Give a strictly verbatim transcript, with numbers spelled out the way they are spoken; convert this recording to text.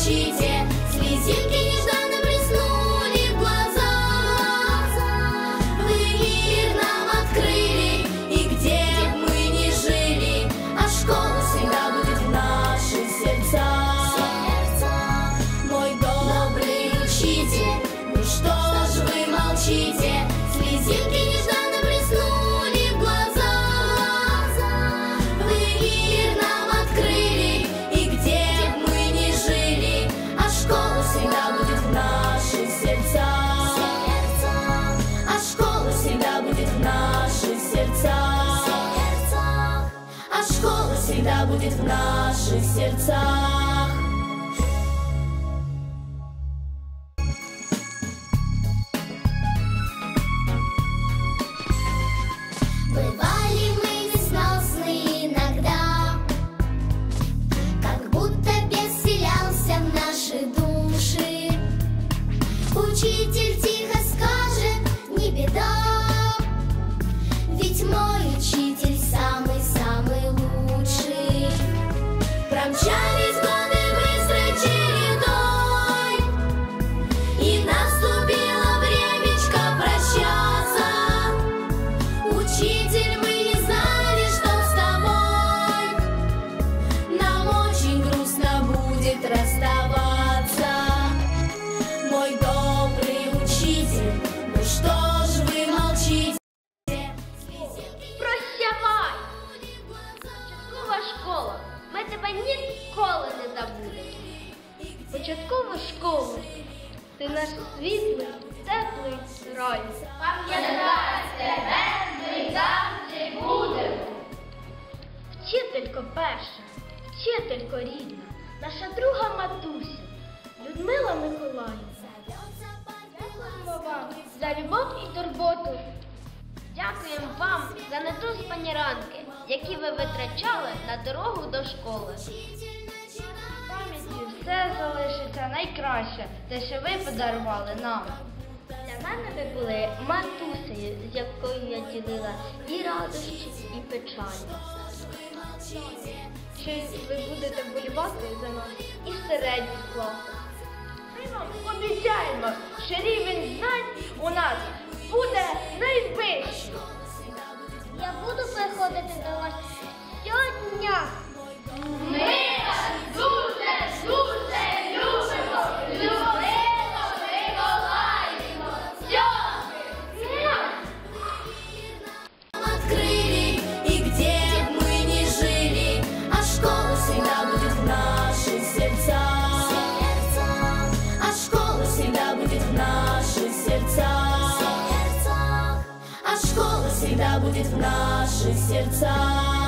молчите, слезинки нежданно блеснули в глазах. Вы мир нам открыли, и где б мы ни жили, а школа всегда будет в наших сердцах. Мой добрый учитель, ну что ж вы молчите, слезинки нежданно блеснули в глазах. Вы мир нам открыли, и где б мы ни жили, а школа всегда будет в наших сердцах. А школа всегда будет в наших сердцах. А школа всегда будет в наших сердцах. Бывали мы несносны иногда, как будто бес вселялся в наши души. Учитель тихо скажет: не беда, ведь мой учитель самый-самый лучший. Промчались годы быстрой чередой, и наступило времечко прощаться. Учитель, мы не знали, что с тобой нам очень грустно будет расставаться. Мой добрый учитель, ну что ж вы молчите? Прощавай! Початкова школа, ми тебе ніколи не забудемо. Початкова школа, ти наш світлий, теплий рай. Пам'ятати тебе ми завжди будемо. Вчителько перша, вчителько рідна, наша друга матуся, Людмила Миколаївна. Дякуємо вам за любов і турботу. Дякуємо вам за недоспані ранки, які ви витрачали на дорогу до школи. В пам'яті все залишиться найкраще, те, що ви подарували нам. Для мене ви були матусею, з якою я ділила і радощі, і печалі. Що ви будете вболівати за нас і в середніх класах. Ми вам обіцяємо, що рівень знань у нас буде найвищий. Я буду приходити до вас щодня. Ми вас дуже-дуже любимо, Людмило Миколаївно. Открыли, и где б мы ни жили, а школа всегда будет в наших сердцах. А школа всегда будет в наших сердцах. А школа всегда будет в наших сердцах.